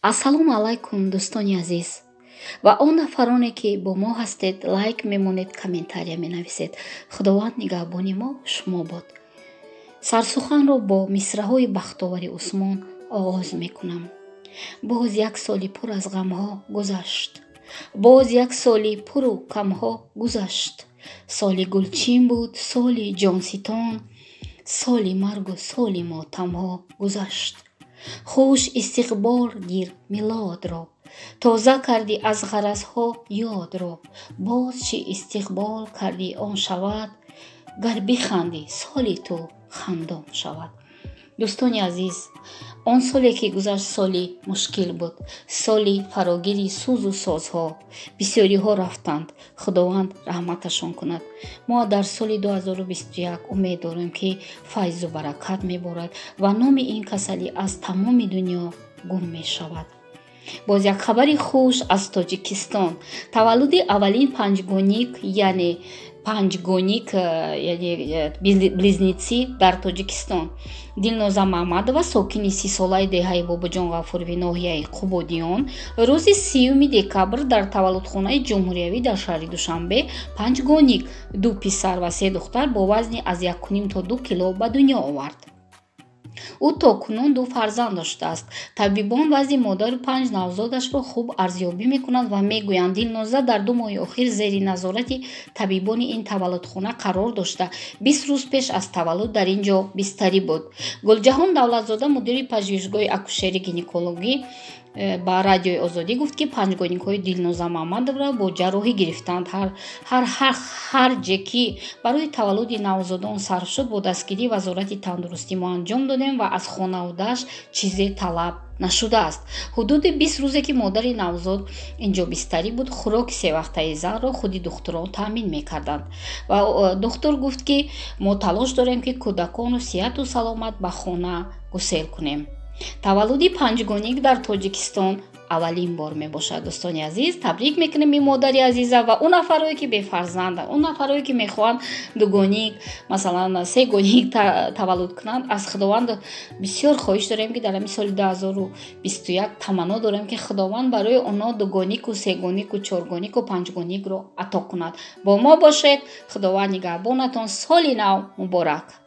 ассалому алайкум дӯстони азиз ва он нафароне ки бо мо ҳастед, лайк мемонед, комментария менависед. Худованд нигаҳбони мо шумо бод. Сарсуханро бо мисраҳои бахтовари Усмон оғоз мекунам. боз як соли пур аз ғамҳо гузашт. боз як соли пуру камҳо гузашт. соли гулчин буд, соли ҷонситон, соли маргу соли мотамҳо гузашт. хуш истиқбол гир милодро, тоза карди аз ғаразҳо ёдро. боз чӣ истиқбол карди он шавад, гар бихандӣ соли ту хандон шавад. дӯстони азиз, он соле ки гузашт соли мушкил буд, соли фарогири сӯзу созҳо. бисёриҳо рафтанд, худованд раҳматашон кунад. мо дар соли 2021 умед дорем ки файзу баракат меборад ва номи ин касалӣ аз тамоми дунё гум мешавад. боз як хабари хуш аз Тоҷикистон. таваллуди аввалин панҷгоник, яъне панҷгоник, яъне близнитси дар Тоҷикистон. Дилноза Маҳмадова, сокини 30-солаи деҳаи Бобоҷон Ғафурови ноҳияи Қубодиён, рӯзи 30 декабр дар таваллудхонаи ҷумҳуриявӣ дар шаҳри Душанбе панҷгоник, 2 писар ва 3 духтар бо вазни аз 1.5 то 2 кило ба дунё овард. ӯ токунун 2 фарзанд доштааст. табибон вазни модару 5 навзодашро хуб арзёбӣ мекунанд ва мегӯянд Дилноза дар 2 моҳи охир зери назорати табибони ин таваллудхона қарор дошта, 20 рӯз пеш аз таваллуд дар ин ҷо бистарӣ буд. Гулҷаҳон Давлатзода, мудири пажӯҳишгоҳи акушерӣ гинекологӣ, ба радиои Озодӣ гуфт, ки панҷгоникҳои Дилноза Маҳмадовро бо ҷарроҳӣ гирифтанд. ҳарҷе ки барои таваллуди навзодон сарф шуд, бо дастгирии Вазорати тандурустӣ мо анҷом додем ва аз хонаводааш чизе талаб нашудааст. ҳудуди 20 рӯзе ки модари навзод инҷо бистарӣ буд, хӯроки севақтаи занро худи духтурон таъмин мекарданд. ва духтур гуфт, ки мо талош дорем, ки кӯдакону сиҳату саломат ба хона гусел кунем. таваллуди панҷгоник дар Тоҷикистон аввалин бор мебошад. дӯстони азиз, табрик мекунем ин модари азиза ва он нафарое ки бефарзанданд, он нафарое ки мехоҳанд дугоник, масалан 3 гоник таваллуд кунанд. аз худованд бисёр хоҳиш дорем, ки дар ҳамин соли 2021 таманно дорем, ки худованд барои онҳо дугонику 3 гонику 4 гонику 5 гоникро ато кунад. бо мо бошед. худованд нигаҳбонатон. соли нав муборак.